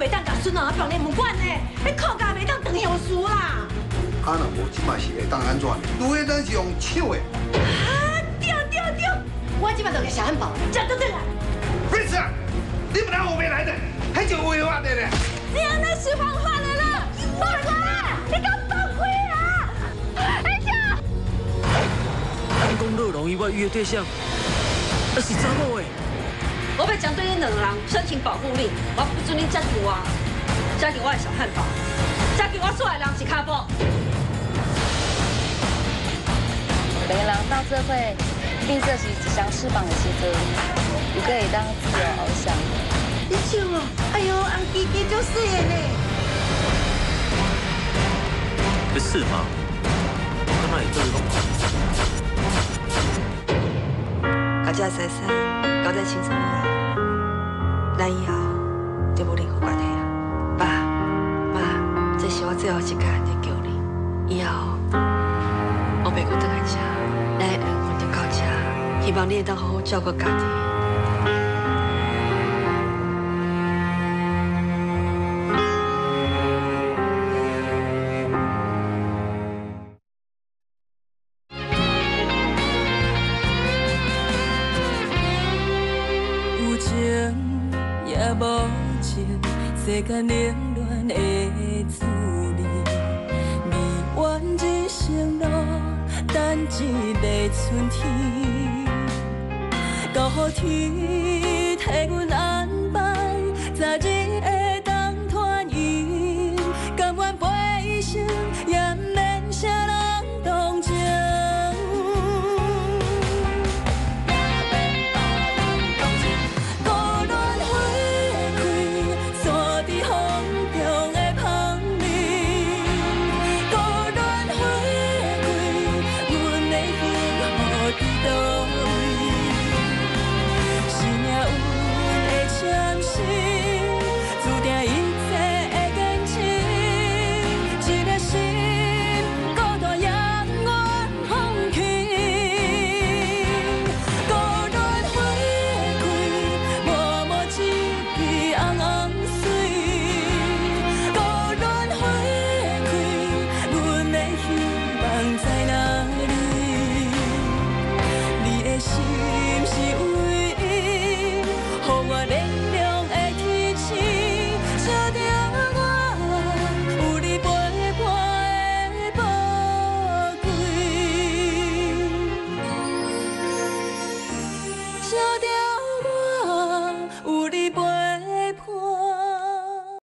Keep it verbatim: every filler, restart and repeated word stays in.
袂当甲孙儿放咧门管呢，你靠家袂当当乡事啦。 啊，若无即摆是会当安怎？除非咱是用抢的。 啊，对对对，我即摆就给小汉堡，吃都对啦。 别吃，你不然我没来的，还就违法的呢。 你安尼是犯法的啦！放开！你给我放开啊！哎呀！ 咱讲乐容伊我约对象，那是查某的。 我要针对你两人申请保护令，我不准你接近我，接近我的小汉堡，接近我所有人是卡布。 每个人到这会，变做是一双翅膀的时阵，有个会当自由翱翔。 你笑哦，哎呦，红鸡鸡足水的呢。 不是吗？我哪里做到这西西，交代清楚啊！咱以后就无任何关系啊。爸妈，这是我最后一届在叫你，以后我袂阁倒来这，咱的缘分就到这。希望你会当好好照顾家己。 世间冷暖的滋味，未完一生路，等一个春天。高天替阮安排，昨日的。